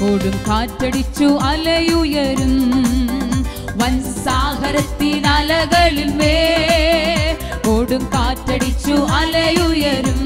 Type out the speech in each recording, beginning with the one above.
കൊടും കാറ്റടിച്ചു അലയുയരും വൻസാഗരത്തിനലകളിൽ കൊടും കാറ്റടിച്ചു അലയുയരും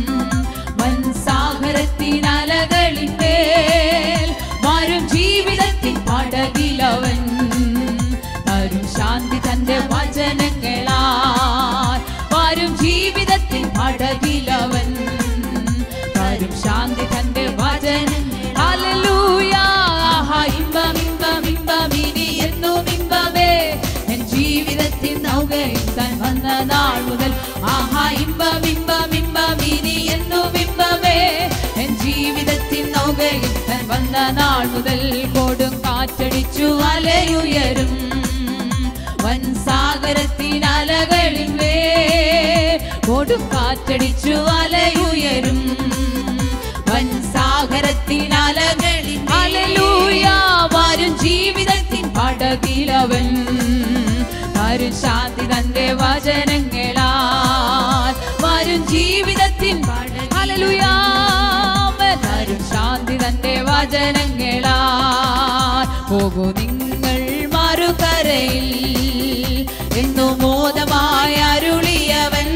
വൻസാഗരത്തിനലകളിൽ വരും ജീവിതത്തിൻ പടകിലവൻ തരും ശാന്തി തന്റെ വചനങ്ങളാൽ വരും ജീവിതത്തിൻ പടകിലവൻ തരും ശാന്തി തന്റെ വചനങ്ങൾ ഹല്ലേലൂയ ഇമ്പം ഇമ്പം ഇമ്പം ഇനി എന്നും ഇമ്പമേ എൻ ജീവിതത്തിൻ നൗകയിൽ താൻ വന്ന നാൾ മുതൽ ആഹാ ഇമ്പം ഇമ്പം ഇമ്പം ഇനി എന്നും ഇമ്പമേ എൻ ജീവിതത്തിൻ നൗകയിൽ താൻ വന്ന നാൾ മുതൽ കൊടും കാറ്റടിച്ചു അലയുയരും വൻസാഗരത്തിനലകളിൽ കൊടും കാറ്റടിച്ചു അലയുയരും വൻസാഗരത്തിനലകളിൽ ഹല്ലേലൂയ വരും ജീവിതത്തിൻ പടകിലവൻ തരും ശാന്തി തന്റെ വചനങ്ങളാൽ വരും ജീവിതത്തിൻ ഹല്ലേലൂയ തരും ശാന്തി തന്റെ വചനങ്ങളാൽ പോകൂ നിങ്ങൾ മറുകരയിൽ എന്നു മോദമായി അരുളിയവൻ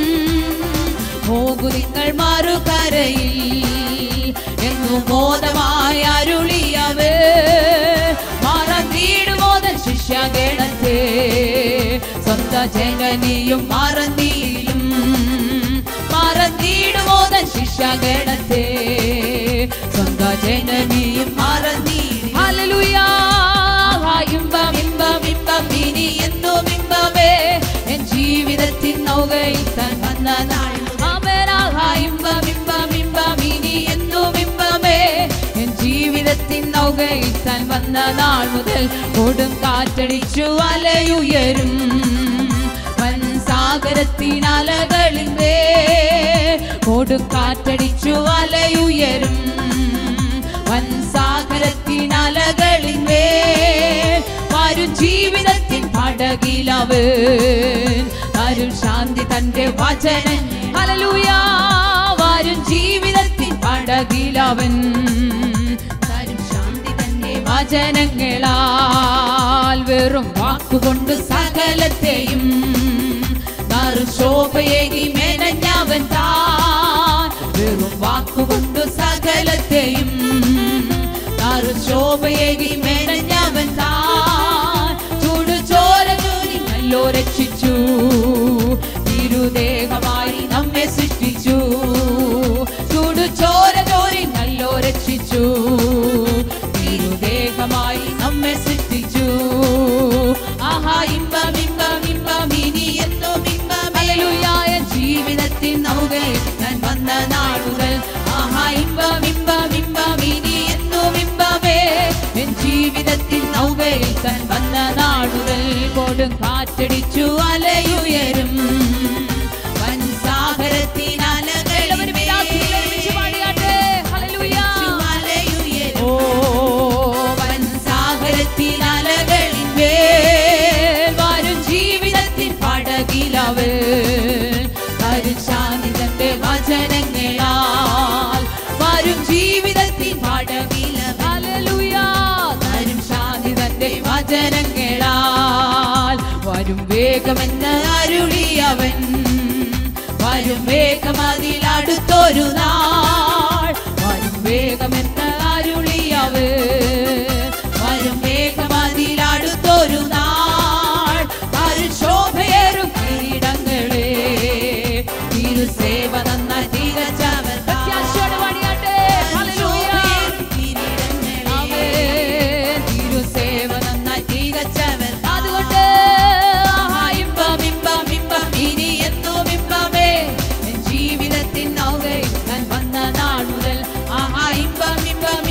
പോകൂ നിങ്ങൾ മറുകരയിൽ എന്നു മോദമായി അരുളിയവൻ മറന്നിടുമോദൻ ശിഷ്യഗണത്തെ സ്വന്ത ജനനിയും മറന്നിയിലും മറന്നിടുമോദൻ ശിഷ്യഗണത്തെ സ്വന്ത ജനനിയും മറന്നിയിലും ഹല്ലേലൂയ ഇമ്പം ഇമ്പം ഇമ്പം ഇനി എന്നും ഇമ്പമേ എൻ ജീവിതത്തിൻ നൗകയിൽ താൻ വന്ന നാൾ ഇമ്പം ഇമ്പം ഇമ്പം ഇനി എന്നും ഇമ്പമേ എൻ ജീവിതത്തിൻ നൗകയിൽ താൻ വന്ന നാൾ മുതൽ കൊടും കാറ്റടിച്ചു അലയുയരും വൻസാഗരത്തിനലകളിൽ കൊടും കാറ്റടിച്ചു അലയുയരും വൻസാഗരത്തിനലകളിൽ വരും ജീവിതത്തിൻ പടകിലവൻ തരും ശാന്തി തന്റെ വചനം ഹല്ലേലൂയ വരും ജീവിതത്തിൻ പടകിലവൻ തരും ശാന്തി തന്റെ വചനങ്ങളാൽ വെറും വാക്കുകൊണ്ട് സകലത്തെയും നറുശോഭയേകി മെനഞ്ഞവൻ താൻ വെറും വാക്കുകൊണ്ട് സകലത്തെയും നറുശോഭയേകി മെനഞ്ഞവൻ താൻ ചൂടുചോര നല്ലോ രക്ഷിച്ചു തിരുദേഹമായി നമ്മെ സൃഷ്ടിച്ചു ചൂടുചോര നല്ലോ രക്ഷിച്ചു തിരുദേഹമായി നമ്മെ സൃഷ്ടിച്ചു ആഹാ ഇമ്പം ഇമ്പം ഇമ്പം ഇനി എന്നും ഇമ്പം ഹല്ലേലൂയ ജീവിതത്തിൻ നൗകയിൽ താൻ വന്ന നാൾ മുതൽ ആഹാ ഇമ്പം ഇമ്പം ഇമ്പം ഇനി എന്നും ഇമ്പമേ എൻ ജീവിതത്തിൻ നൗകയിൽ താൻ വന്ന നാൾ മുതൽ കൊടും കാറ്റടിച്ചു അലയുയരും വൻസാഗരത്തിനലകളിൽ വൻസാഗരത്തിനലകളിൽ വരും ജീവിതത്തിൻ പടകിലവൻ തരും ശാന്തി തന്റെ വചനങ്ങളാൽ വരും ജീവിതത്തിൻ പടകിലവൻ ഹല്ലേലൂയ തരും ശാന്തി തന്റെ വചനങ്ങളാൽ വരും വേഗമെന്ന് അരുളിയവൻ വരും വേഗം അതിലടുത്തൊരു നാൾ വരും വേഗമെന്ന് അരുളിയവൻ വരും വേഗം അതിലടുത്തൊരു നാൾ വരും ശോഭയേറും കിരീടങ്ങളെ തിരുസേവ നന്നായി തികച്ചവൻ തിരുസേവ നന്നായി തികച്ചവൻ അതുകൊണ്ട് ഇമ്പം ഇമ്പം ഇമ്പം ഇനി എന്നും ഇമ്പമേ എൻ ജീവിതത്തിൻ നൗകയിൽ താൻ വന്ന നാൾ മുതൽ ആഹാ ഇമ്പം ഇമ്പം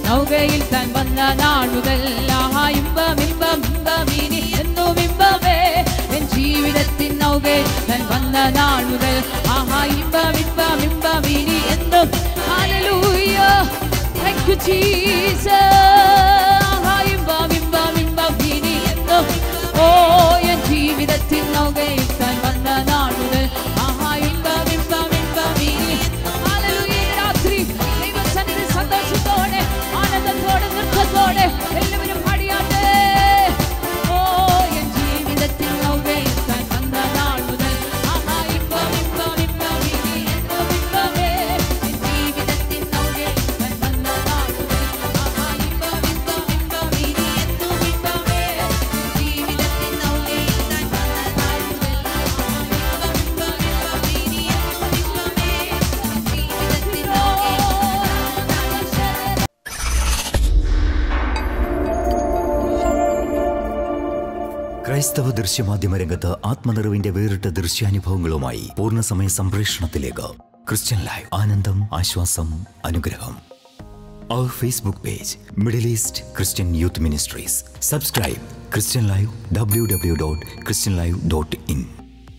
നൗകയിൽ താൻ വന്ന നാളുകൾ ആഹാ ഇമ്പം ഇമ്പം ഇമ്പമിനി എന്നും ഇമ്പമേ എൻ ജീവിതത്തിൻ നൗകയിൽ താൻ വന്ന നാളുകൾ ആഹാ ഇമ്പം ഇമ്പം ഇമ്പമിനി എന്നും ഹല്ലേലൂയ thank you Jesus ആഹാ ഇമ്പം ഇമ്പം ഇമ്പമിനി എന്നും ഓ എൻ ജീവിതത്തിൻ നൗകയിൽ താൻ വന്ന നാളുകൾ ആഹാ ഇമ്പം ഇമ്പം ഇമ്പമിനി ഹല്ലേലൂയ രാത്രി ദൈവസന്നിധി സന്തോഷത്തോടെ ആനന്ദത്തോടെ നൃത്തത്തോടെ എല്ലാവരും പാടിയാട്ടെ ഓ എൻ ജീവിതത്തിൻ നൗകയിൽ താൻ വന്ന നാളുകൾ ആഹാ ഇമ്പം ഇമ്പം ഇമ്പമിനി എന്നും ഇമ്പമേ എൻ ജീവിതത്തിൻ നൗകയിൽ താൻ വന്ന നാളുകൾ ആഹാ ഇമ്പം ഇമ്പം ഇമ്പമിനി എന്നും ഇമ്പമേ എൻ ജീവിതത്തിൻ നൗകയിൽ താൻ വന്ന നാളുകൾ ആഹാ ഇമ്പം ഇമ്പം ഇമ്പമിനി എന്നും ഇമ്പമേ എൻ ജീവിതത്തിൻ നൗകയിൽ ക്രൈസ്തവ ദൃശ്യമാധ്യമ രംഗത്ത് ആത്മനിറവിന്റെ വേറിട്ട ദൃശ്യാനുഭവങ്ങളുമായി പൂർണ്ണസമയ സംപ്രേഷണത്തിലേക്ക് ക്രിസ്ത്യൻ ലൈവ് ആനന്ദം ആശ്വാസം അനുഗ്രഹം. Our Facebook page Middle East Christian Youth Ministries. Subscribe Christian Live www.christianlive.in.